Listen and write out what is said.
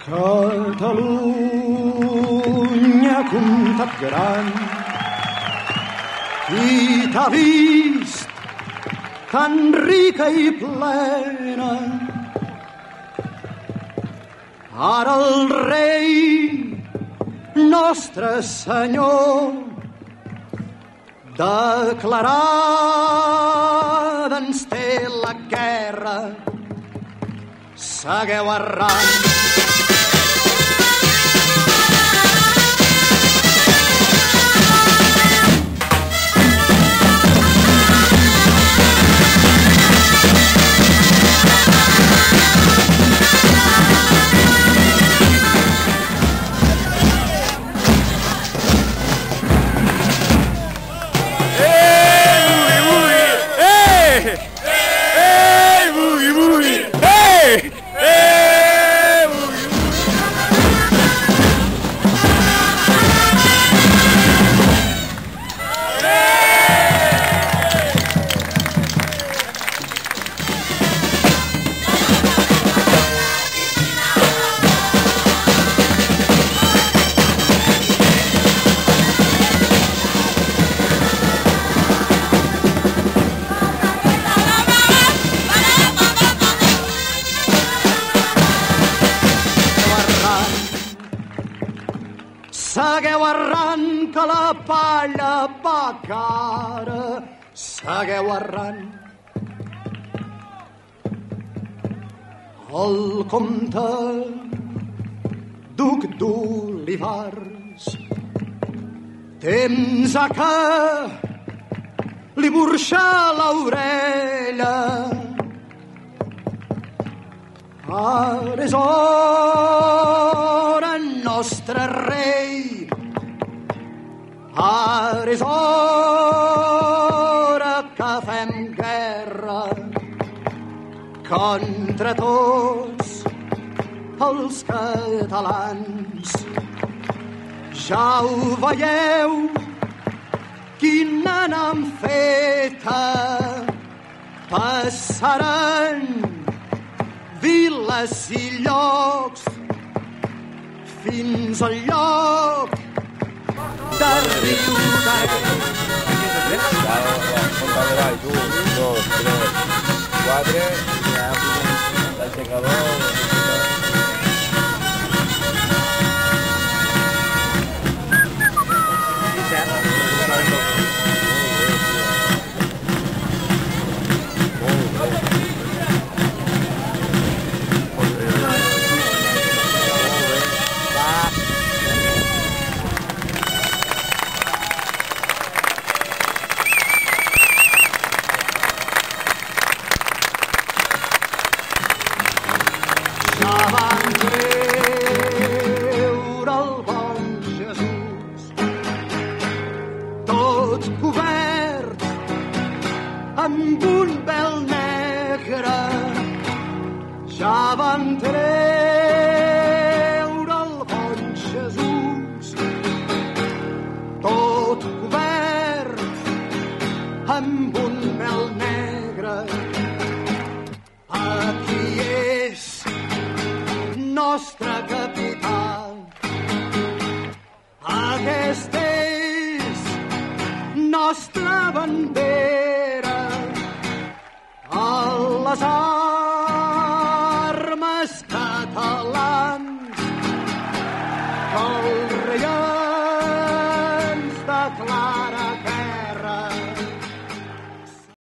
Catalunya, comtat gran, qui t'ha vist tan rica i plena? Ara el rei, nostre senyor, declarada ens té la guerra. Segueu errant. Segueu errant que la palla va cara. Segueu errant. El comte duc d'Olivars temps a que li burxa l'orella. Ara és hora, nostre rei, ara és hora que fem guerra contra tots els catalans. Ja ho veieu, quina n'han feta, passaran viles i llocs fins al lloc de riure. Contadora, y tú, 1, 2, 3, 4, ya el secador. Amb un vel negre ja van treure el bon Jesús, tot cobert amb un vel negre. Aquí és nostra capital, aquesta és nostra bandera. Les armes catalans que el rei